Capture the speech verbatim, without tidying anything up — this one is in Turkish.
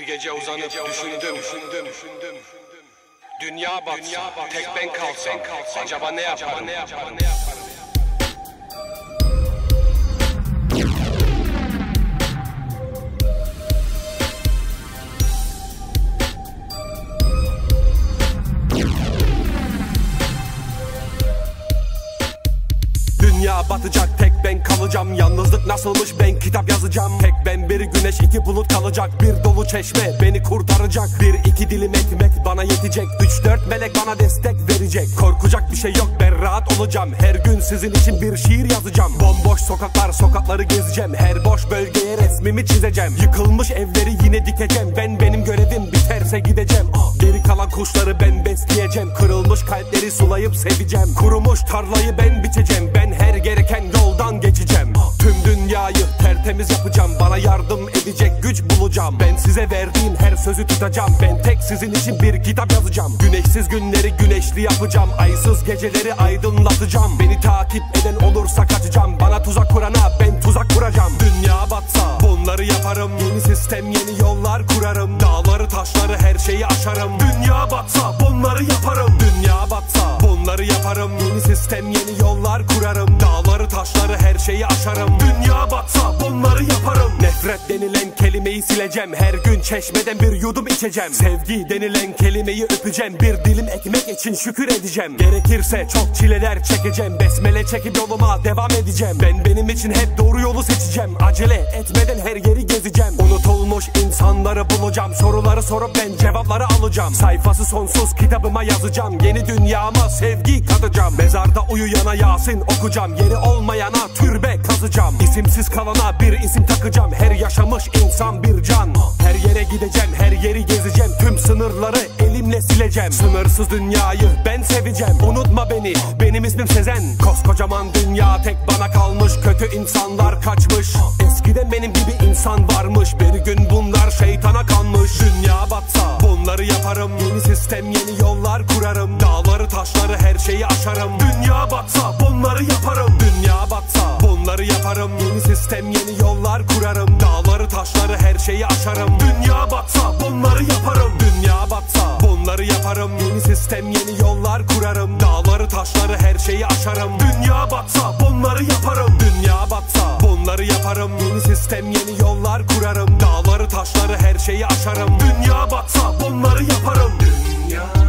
gece uzanıp düşündüm, düşündüm, düşündüm. Dünya batsa, tek ben kalsam, acaba ne yaparım, ne yaparım, ne yaparım? Dünya batacak, tek ben kalacağım. Yalnızlık nasılmış, ben kitap yazacağım. Tek ben, bir güneş, iki bulut kalacak. Bir dolu çeşme beni kurtaracak. Bir iki dilim ekmek bana yetecek. Üç dört melek bana destek verecek. Korkacak bir şey yok, ben rahat olacağım. Her gün sizin için bir şiir yazacağım. Bomboş sokaklar, sokakları gezeceğim. Her boş bölgeye resmimi çizeceğim. Yıkılmış evleri yine dikeceğim. Ben benim görevim biterse gideceğim. Geri kalan kuşları ben besleyeceğim. Kırılmış kalpleri sulayıp seveceğim. Kurumuş tarlayı ben biçeceğim. Ben her gereken yoldan geçeceğim. Tüm dünyayı tertemiz yapacağım. Bana yardım edecek güç bulacağım. Ben size verdiğim her sözü tutacağım. Ben tek sizin için bir kitap yazacağım. Güneşsiz günleri güneşli yapacağım. Aysız geceleri aydınlatacağım. Beni takip eden olursa kaçacağım. Bana tuzak kurana ben tuzak kuracağım. Dünya batsa bunları yaparım. Yeni sistem, yeni yollar kurarım. Dağları taşları her şeyi aşarım. Dünya batsa bunları yaparım. Dünya batsa bunları yaparım. Yeni sistem, yeni yollar kurarım. Dağları taşları her şeyi aşarım. Dünya batsa bunları yaparım. Nefret denilen kelimeyi sileceğim. Her gün çeşmeden bir yudum içeceğim. Sevgi denilen kelimeyi öpeceğim. Bir dilim ekmek için şükür edeceğim. Gerekirse çok çileler çekeceğim. Besmele çekip yoluma devam edeceğim. Ben benim için hep doğru yolu seçeceğim. Acele etmeden her yeri gezeceğim. Unutulmuş insanları bulacağım. Soruları sorup ben cevapları alacağım. Sayfası sonsuz kitabıma yazacağım. Yeni dünyama sevgi katacağım. Mezarda uyuyana Yasin okuyacağım. Yeri olmayana türbe kazacağım. İsimsiz kalana bir isim takacağım. Her yaşamış insan bir can. Her yere gideceğim, her yeri gezeceğim. Tüm sınırları elimle sileceğim. Sınırsız dünyayı ben seveceğim. Unutma beni, benim ismim Sezen. Koskocaman dünya tek bana kalmış. Kötü insanlar kaçmış. Eskiden benim gibi insan varmış. Bir gün bunlar şeytana kanmış. Dünya batsa bunları yaparım. Yeni sistem, yeni yollar kurarım. Dağları taşları her şeyi aşarım. Dünya batsa bunları yaparım. Dünya batsa bunları yaparım. Yeni sistem, yeni yollar kurarım. Dağları taşları her şeyi aşarım. Dünya batsa bunları yaparım. Dünya batsa bunları yaparım. Yeni sistem, yeni yollar kurarım. Dağları taşları her şeyi aşarım. Dünya batsa bunları yaparım. Dünya batsa bunları yaparım. Yeni sistem, yeni yollar kurarım. Dağları taşları her şeyi aşarım. Dünya batsa bunları yaparım. Dünya